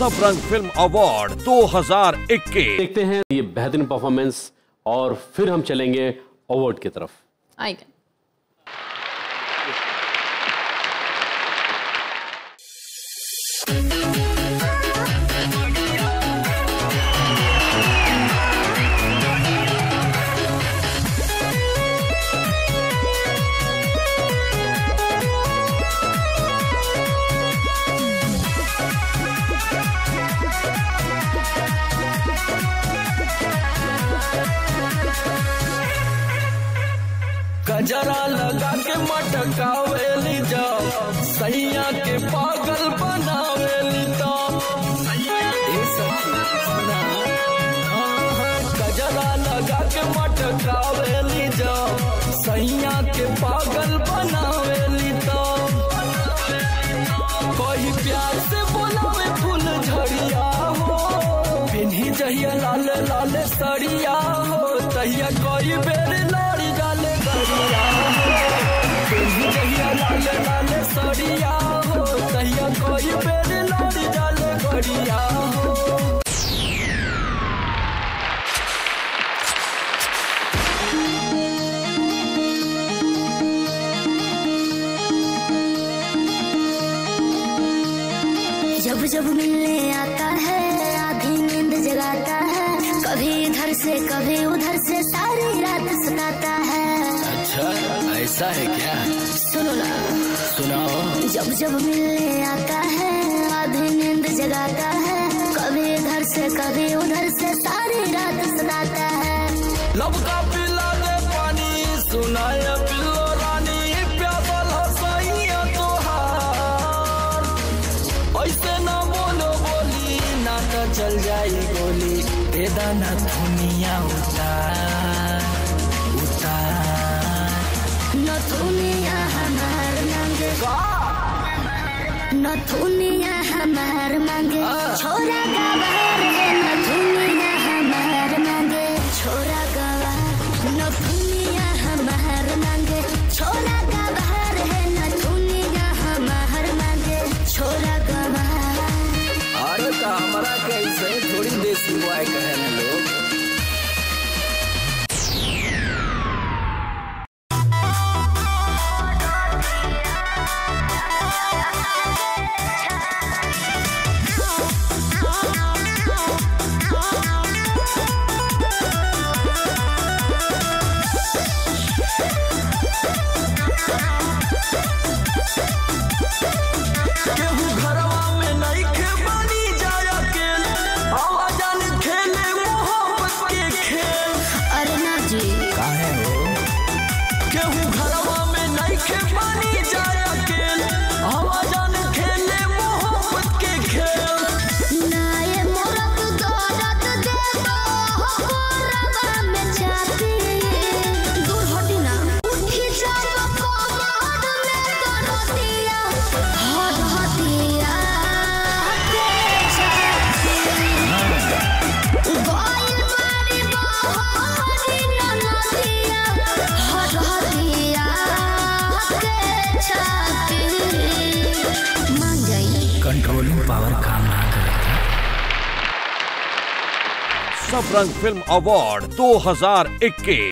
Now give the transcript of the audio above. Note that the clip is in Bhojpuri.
सब रंग फिल्म अवार्ड 2021। देखते हैं ये बेहतरीन परफॉर्मेंस और फिर हम चलेंगे अवार्ड की तरफ। आएगा। गजरा लगा के मटकावेली जाओ, सैया के पागल बनावेली तो गजरा लगा के मटकावेली जाओ, सैया के पागल बनावेली तो कोई प्यार से बोलावे फूल झड़िया हो, पिन्ही जहिया लाल लाल सड़िया हो, तहिया कोई बेर लड़ी जाले गरिया हो, पिन्ही जहिया लाल लाल सड़िया हो, तहिया कोई बेर लड़ी जाले गरिया हो। जब जब मिलने आता है आधी नींद जगाता है, कभी इधर से कभी उधर से सारी रात सताता है। अच्छा ऐसा है क्या? सुनो ना, सुनाओ। जब जब मिलने आता है आधी नींद जगाता है, कभी इधर से कभी उधर से सारी रात सताता है। लब का पिला दे पानी, सुनाए पिल्लो रानी, प्यासल हंसैया तोहार, ऐसे ना बोलो बोली, ना तो चल जाई गोली, दे दाना दुनिया उतार उतार। न दुनिया हमार मांगे, न दुनिया हमार मांगे, छोरा गवार है, न दुनिया हमार मांगे, छोरा गवार, न दुनिया हमार मांगे, छोरा गवार है, न दुनिया हमार मांगे, छोरा गवार। अरे तो हमारा कैसे थोड़ी देसी बॉय कहे ना लोग। केहू घरवा में नहीं खे बनी जाया केल, आवाजान खेले मोहब्बत के खेल। अरे ना जी, काहे हो? केहू घरवा में नहीं खे बनी जाया केल, आवाजान खेले मोहब्बत के खेल। ना ये मोरत दौलत दे दो, कोरबा में जाती, दूर हटी ना, उठी जाओ कोमर में तो रोतिया, हट हटिया के जाती, गोइल बारी बहरी ननदिया, हट हटिया के जाती। मान जाइए, कंट्रोलिंग पावर काम ना करे। सब रंग फिल्म अवार्ड 2021।